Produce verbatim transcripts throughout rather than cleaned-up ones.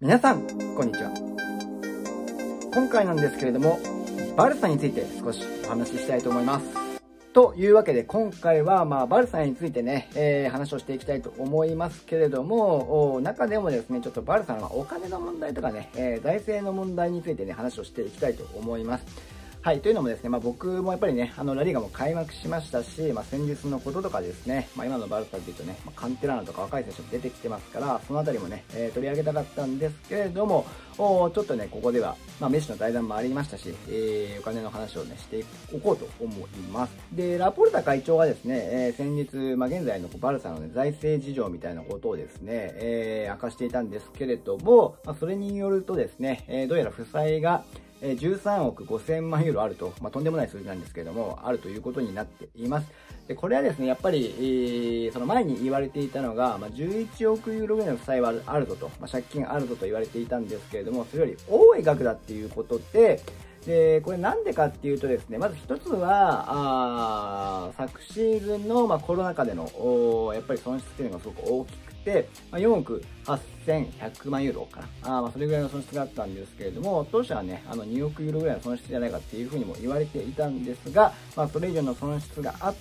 皆さん、こんにちは。今回なんですけれども、バルサについて少しお話ししたいと思います。というわけで、今回は、まあ、バルサについてね、えー、話をしていきたいと思いますけれども、中でもですね、ちょっとバルサのお金の問題とかね、えー、財政の問題についてね、話をしていきたいと思います。はい。というのもですね、まあ僕もやっぱりね、あの、ラリーガも開幕しましたし、まあ戦術のこととかですね、まあ今のバルサで言うとね、まあ、カンテラーナとか若い選手も出てきてますから、そのあたりもね、えー、取り上げたかったんですけれども、おちょっとね、ここでは、まあメッシの対談もありましたし、えー、お金の話をね、しておこうと思います。で、ラポルタ会長がですね、えー、先日、まあ現在のバルサのね、財政事情みたいなことをですね、えー、明かしていたんですけれども、まあそれによるとですね、えー、どうやら負債が、じゅうさんおくごせんまんユーロあると、まあ、とんでもない数字なんですけれども、あるということになっています。で、これはですね、やっぱり、えー、その前に言われていたのが、まあ、じゅういちおくユーロぐらいの負債はあるぞと、まあ、借金あるぞと言われていたんですけれども、それより多い額だっていうことで、で、これなんでかっていうとですね、まず一つは、あ昨シーズンの、まあ、コロナ禍での、やっぱり損失っていうのがすごく大きくて、まあ、よんおくはっせんひゃくまんユーロかな。あまあそれぐらいの損失があったんですけれども、当初はね、あのにおくユーロぐらいの損失じゃないかっていうふうにも言われていたんですが、まあそれ以上の損失があって、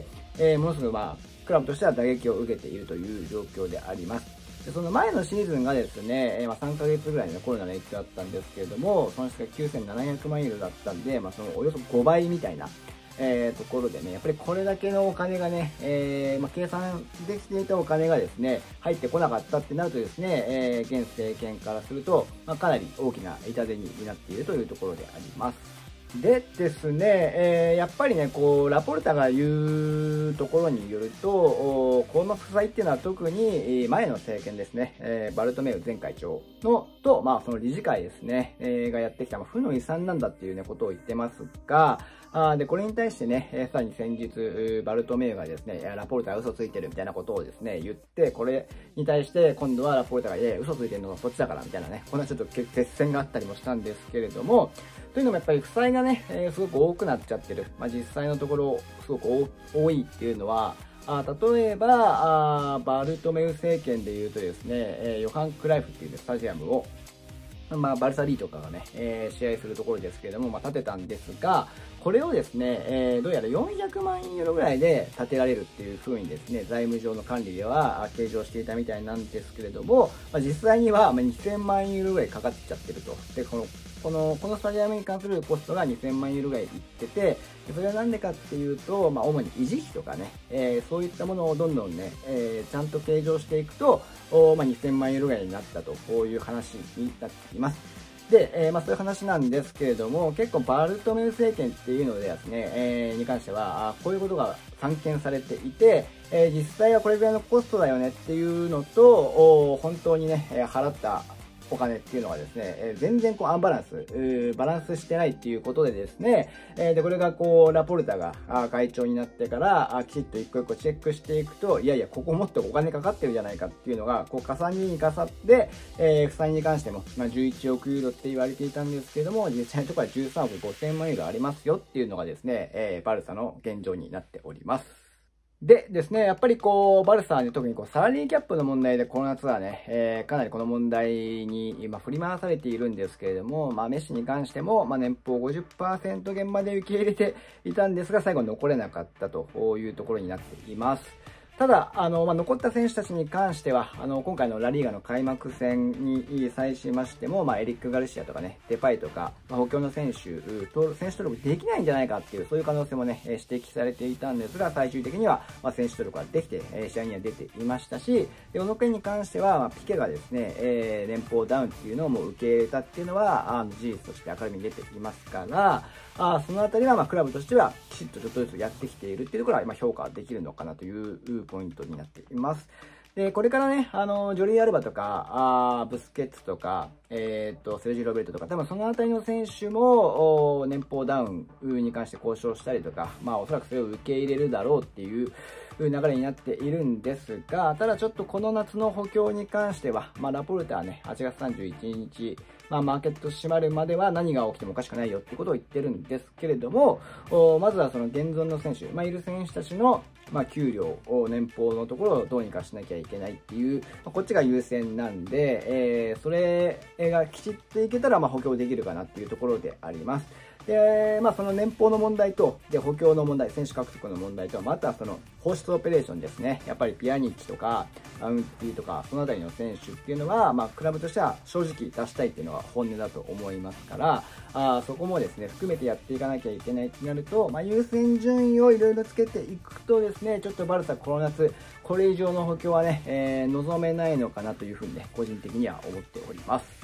えー、ものすごくまあ、クラブとしては打撃を受けているという状況であります。でその前のシーズンがですね、えー、まあさんかげつぐらいのコロナの影響だったんですけれども、損失がきゅうせんななひゃくまんユーロだったんで、まあそのおよそごばいみたいな、えー、ところでね、やっぱりこれだけのお金がね、えーまあ、計算できていたお金がですね、入ってこなかったってなるとですね、えー、現政権からすると、まあ、かなり大きな痛手になっているというところであります。でですね、えー、やっぱりね、こう、ラポルタが言うところによると、この負債っていうのは特に前の政権ですね、えー、バルトメウ前会長のと、まあその理事会ですね、えー、がやってきた、まあ、負の遺産なんだっていうね、ことを言ってますが、あで、これに対してね、えー、さらに先日、バルトメウがですね、ラポルタが嘘ついてるみたいなことをですね、言って、これに対して今度はラポルタが、いやいや、嘘ついてるのはそっちだから、みたいなね、こんなちょっと決戦があったりもしたんですけれども、というのもやっぱり負債がね、えー、すごく多くなっちゃってる。まあ、実際のところ、すごく多いっていうのは、あ例えばあ、バルトメウ政権で言うとですね、えー、ヨハン・クライフっていう、ね、スタジアムを、まあ、バルサリーとかがね、えー、試合するところですけれども、まあ、建てたんですが、これをですね、えー、どうやらよんひゃくまんユーロぐらいで建てられるっていう風にですね、財務上の管理では計上していたみたいなんですけれども、まあ、実際にはにせんまんユーロぐらいかかっちゃってると。で、このこの、このスタジアムに関するコストがにせんまんユーロぐらいいってて、それはなんでかっていうと、まあ、主に維持費とかね、えー、そういったものをどんどんね、えー、ちゃんと計上していくと、おまあ、にせんまんユーロぐらいになったと、こういう話になっています。で、えー、まあそういう話なんですけれども、結構バルトメウ政権っていうのでですね、えー、に関しては、あこういうことが散見されていて、えー、実際はこれぐらいのコストだよねっていうのと、お本当にね、払ったお金っていうのがですね、えー、全然こうアンバランス、バランスしてないっていうことでですね、えー、で、これがこう、ラポルタが会長になってから、きちっと一個一個チェックしていくと、いやいや、ここもっとお金かかってるじゃないかっていうのが、こう、重ねに重って、えー、負債に関しても、まあ、じゅういちおくユーロって言われていたんですけれども、実際のところはじゅうさんおくごせんまんユーロありますよっていうのがですね、えー、バルサの現状になっております。でですね、やっぱりこう、バルサはね、特にこう、サラリーキャップの問題で、この夏はね、えー、かなりこの問題に今振り回されているんですけれども、まあ、メッシに関しても、まあ、年俸 ごじゅっパーセント 現場で受け入れていたんですが、最後残れなかったというところになっています。ただ、あの、まあ、残った選手たちに関しては、あの、今回のラリーガの開幕戦に際しましても、まあ、エリック・ガルシアとかね、デパイとか、まあ、補強の選手、選手登録できないんじゃないかっていう、そういう可能性もね、指摘されていたんですが、最終的には、まあ、選手登録ができて、試合には出ていましたし、で、この件に関しては、まあ、ピケがですね、えー、年俸ダウンっていうのをもう受け入れたっていうのは、あの、事実として明るみに出ていますから、あそのあたりは、まあ、クラブとしては、きちっとちょっとずつやってきているっていうところは、まあ、評価できるのかなというポイントになっています。で、これからね、あの、ジョリー・アルバとか、あブスケッツとか、えっと、セルジー・ロベルトとか、多分そのあたりの選手も、年俸ダウンに関して交渉したりとか、まあ、おそらくそれを受け入れるだろうっていう流れになっているんですが、ただちょっとこの夏の補強に関しては、まあ、ラポルタはね、はちがつさんじゅういちにちまあ、マーケット閉まるまでは何が起きてもおかしくないよってことを言ってるんですけれども、まずはその現存の選手、まあ、いる選手たちのまあ、給料を年俸のところをどうにかしなきゃいけないっていう、まあ、こっちが優先なんで、えー、それがきちっといけたら、まあ、補強できるかなっていうところであります。で、まあ、その年俸の問題と、で、補強の問題、選手獲得の問題と、またその放出オペレーションですね。やっぱりピアニッチとか、アウンティとか、そのあたりの選手っていうのは、まあ、クラブとしては正直出したいっていうのが本音だと思いますから、あそこもですね、含めてやっていかなきゃいけないってなると、まあ、優先順位をいろいろつけていくとですね、ちょっとバルサこの夏、これ以上の補強はね、えー、望めないのかなというふうにね、個人的には思っております。